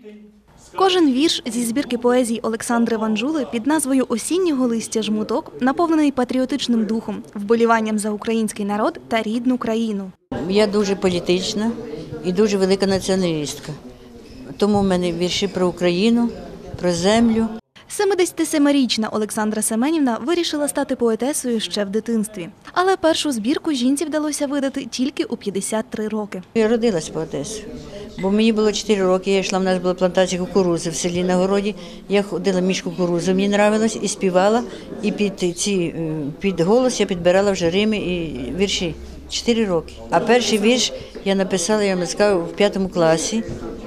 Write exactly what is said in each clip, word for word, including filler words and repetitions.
Кожен вірш зі збірки поезій Олександри Ванжули під назвою «Осіннього листя жмуток» наповнений патріотичним духом, вболіванням за український народ та рідну країну. Я дуже політична і дуже велика націоналістка. Тому в мене вірші про Україну, про землю. семидесятисемирічна Олександра Семенівна вирішила стати поетесою ще в дитинстві. Але першу збірку жінці вдалося видати тільки у п'ятдесят три роки. Я родилась поетесою, бо мені було чотири роки, я йшла, в нас була плантація кукурузи в селі на городі. Я ходила між кукурузу, мені подобалось, і співала, і під, ці, під голос я підбирала вже рими і вірші. Чотири роки. А перший вірш я написала, я вам скажу, в п'ятому класі,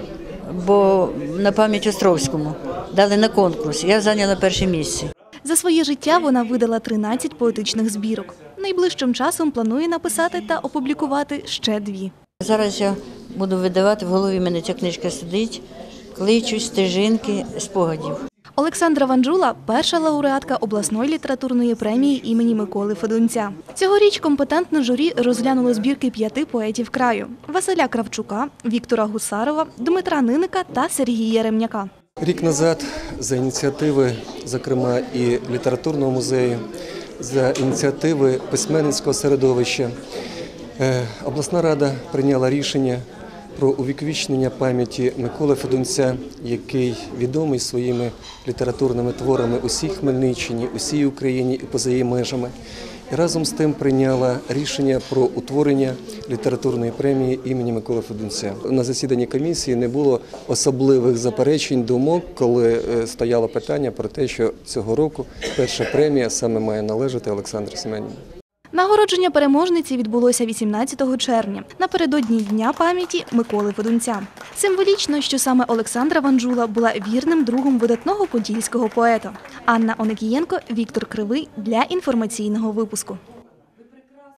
бо на пам'ять Островському. Дали на конкурс, я зайняла перше місце. За своє життя вона видала тринадцять поетичних збірок. Найближчим часом планує написати та опублікувати ще дві. Зараз я буду видавати, в голові в мене ця книжка сидить, кличуть стежинки спогадів. Олександра Ванжула – перша лауреатка обласної літературної премії імені Миколи Федунця. Цьогоріч компетентне журі розглянуло збірки п'яти поетів краю – Василя Кравчука, Віктора Гусарова, Дмитра Ниника та Сергія Ремняка. Рік назад за ініціативи, зокрема, і літературного музею, за ініціативи письменницького середовища, обласна рада прийняла рішення про увіковічнення пам'яті Миколи Федунця, який відомий своїми літературними творами усій Хмельниччині, усій Україні і поза її межами. І разом з тим прийняла рішення про утворення літературної премії імені Миколи Федунця. На засіданні комісії не було особливих заперечень, думок, коли стояло питання про те, що цього року перша премія саме має належати Олександрі Семенівні. Нагородження переможниці відбулося вісімнадцятого червня, напередодні Дня пам'яті Миколи Федунця. Символічно, що саме Олександра Ванжула була вірним другом видатного подільського поета. Анна Оникієнко, Віктор Кривий для інформаційного випуску.